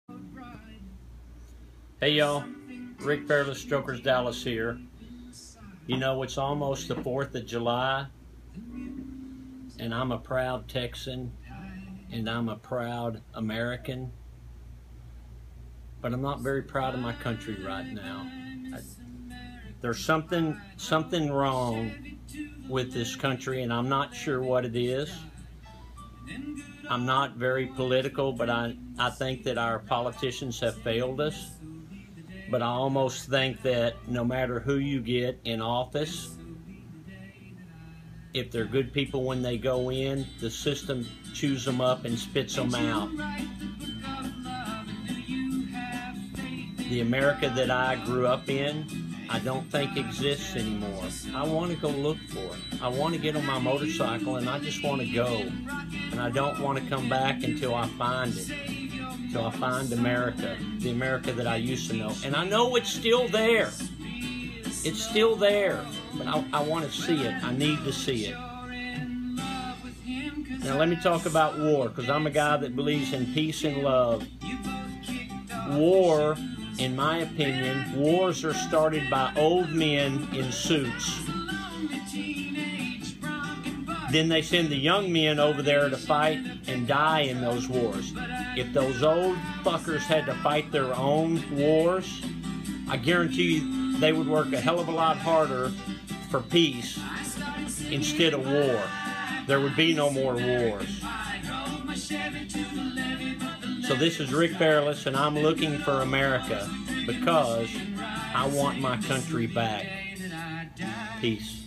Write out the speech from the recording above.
Hey y'all, Rick Fairless, Jokers Dallas here. You know, it's almost the 4th of July, and I'm a proud Texan, and I'm a proud American, but I'm not very proud of my country right now. There's something wrong with this country, and I'm not sure what it is. I'm not very political, but I think that our politicians have failed us. But I almost think that no matter who you get in office, if they're good people when they go in, the system chews them up and spits them out. The America that I grew up in, I don't think exists anymore. I want to go look for it. I want to get on my motorcycle and I just want to go. And I don't want to come back until I find it. Until I find America, the America that I used to know. And I know it's still there. It's still there. But I want to see it. I need to see it. Now let me talk about war, because I'm a guy that believes in peace and love. War, in my opinion, wars are started by old men in suits. Then they send the young men over there to fight and die in those wars. If those old fuckers had to fight their own wars, I guarantee you they would work a hell of a lot harder for peace instead of war. There would be no more wars. So this is Rick Fairless, and I'm looking for America because I want my country back. Peace.